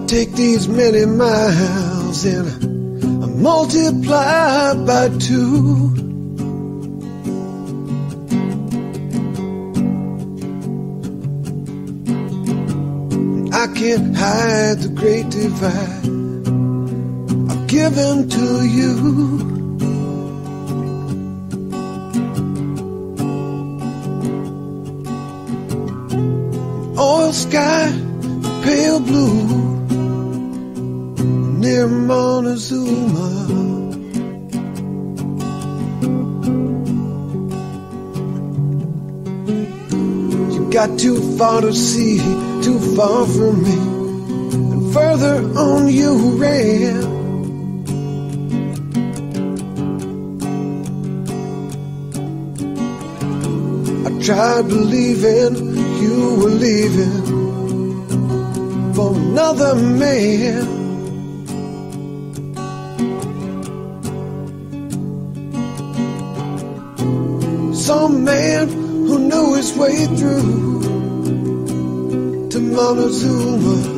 Take these many miles and I multiply by 2. I can't hide the great divide I've given to you. Oil sky, pale blue, near Montezuma. You got too far to see, too far from me, and further on you ran. I tried believing you were leaving for another man. Some man who knew his way through to Montezuma.